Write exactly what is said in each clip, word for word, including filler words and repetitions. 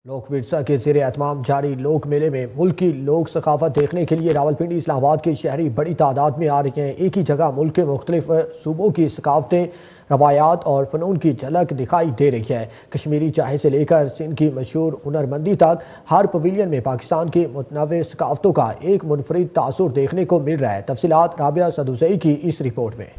لوک ورثہ کے زیر اہتمام جاری لوک میلے میں ملک کی لوک ثقافت دیکھنے کے لیے راولپنڈی اسلام آباد کے شہری بڑی تعداد میں آ رہے ہیں۔ ایک ہی جگہ ملک کے مختلف صوبوں کی ثقافتیں، روایات اور فنون کی جھلک دکھائی دے رہی ہے۔ کشمیری چائے سے لے کر سندھ کی مشہور ہنرمندی تک ہر پویلین میں پاکستان کی متنوع ثقافتوں کا ایک منفرد تاثر دیکھنے کو مل رہا ہے۔ تفصیلات رابعہ سدوزئی کی اس رپورٹ میں۔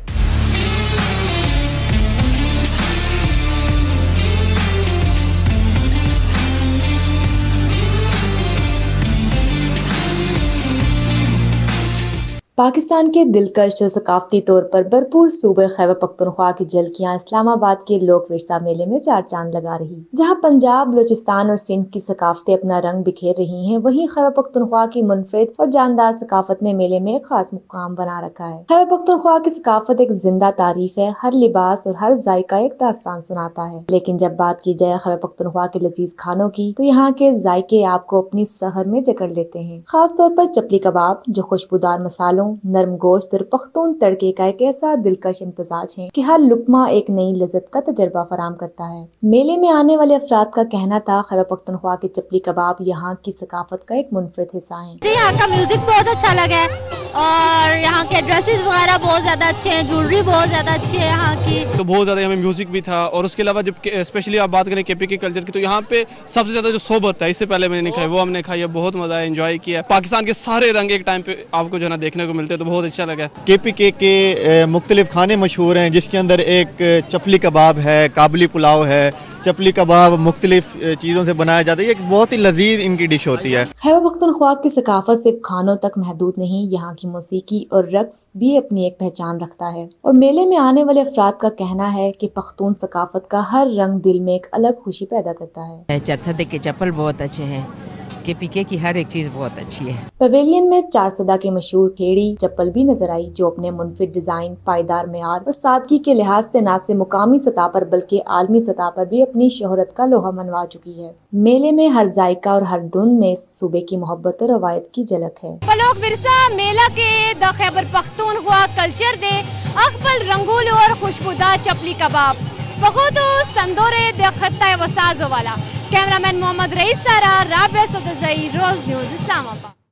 پاکستان کے دلکش اور ثقافتی طور پر بھرپور صوبے خیبر پختونخوا کی جھلکیاں اسلام آباد کے لوک ورثہ میلے میں چار چاند لگا رہی۔ جہاں پنجاب، بلوچستان اور سندھ کی ثقافتیں اپنا رنگ بکھیر رہی ہیں، وہیں خیبر پختونخوا کی منفرد اور جاندار ثقافت نے میلے میں ایک خاص مقام بنا رکھا ہے۔ خیبر پختونخوا کی ثقافت ایک زندہ تاریخ ہے، ہر لباس اور ہر ذائقہ ایک داستان سناتا ہے۔ لیکن جب بات کی جائے خیبر پختونخوا کے لذیذ کھانوں کی، تو یہاں کے ذائقے آپ کو اپنی سحر میں جکڑ لیتے ہیں۔ خاص طور پر چپلی کباب، جو خوشبودار مسالوں، نرم گوشت اور پختون تڑکے کا ایک ایسا دلکش امتزاج ہے کہ ہر لقمہ ایک نئی لذت کا تجربہ فراہم کرتا ہے۔ میلے میں آنے والے افراد کا کہنا تھا خیبر پختونخوا کے چپلی کباب یہاں کی ثقافت کا ایک منفرد حصہ ہیں۔ یہاں کا میوزک بہت اچھا لگا ہے اور یہاں کے ڈریسز وغیرہ بہت زیادہ اچھے ہیں، جویلری بہت زیادہ اچھی ہے یہاں کی۔ تو بہت زیادہ ہمیں میوزک بھی تھا، اور اس کے علاوہ جب اسپیشلی آپ بات کریں کے پی کے کلچر کی، تو یہاں پہ سب سے زیادہ جو صحبت ہے، اس سے پہلے میں نے نہیں کھائی، وہ ہم نے کھائی ہے، بہت مزہ ہے، انجوائے کیا۔ پاکستان کے سارے رنگ ایک ٹائم پہ آپ کو جو ہے نا دیکھنے کو ملتے ہیں، تو بہت اچھا لگا۔ کے پی کے کے مختلف کھانے مشہور ہیں، جس کے اندر ایک چپلی کباب ہے، کابلی پلاؤ ہے۔ چپلی کباب مختلف چیزوں سے بنایا جاتا ہے، یہ ایک بہت ہی لذیذ ان کی ڈش ہوتی ہے۔ خیبر پختونخوا کی ثقافت صرف کھانوں تک محدود نہیں، یہاں کی موسیقی اور رقص بھی اپنی ایک پہچان رکھتا ہے۔ اور میلے میں آنے والے افراد کا کہنا ہے کہ پختون ثقافت کا ہر رنگ دل میں ایک الگ خوشی پیدا کرتا ہے۔ چرسدے کے چپل بہت اچھے ہیں، کے پی کے کی ہر ایک چیز بہت اچھی ہے۔ پویلین میں چار سدہ کی مشہور کھیڑی چپل بھی نظر آئی، جو اپنے منفرد ڈیزائن، پائیدار معیار اور سادگی کے لحاظ سے نہ صرف مقامی سطح پر بلکہ عالمی سطح پر بھی اپنی شہرت کا لوہا منوا چکی ہے۔ میلے میں ہر ذائقہ اور ہر دھن میں صوبے کی محبت اور روایت کی جھلک ہے۔ لوک ورثہ میلہ کے دا خیبر پختونخوا کلچر دے اقبل رنگول اور خوشبودار چپلی کباب بخود سندورے دے خطہ وسازو والا۔ کیمرہ مین محمد رئیس سارا، رابعہ سدوزئی، روز نیوز، اسلام آباد۔